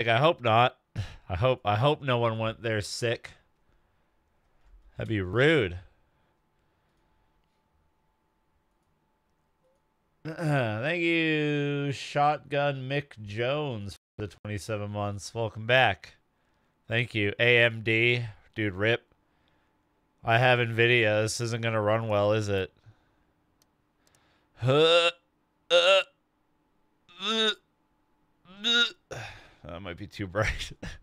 Like, I hope not. I hope no one went there sick. That'd be rude. Thank you, Shotgun Mick Jones, for the 27 months. Welcome back. Thank you, AMD. Dude, rip. I have NVIDIA. This isn't going to run well, is it? That might be too bright.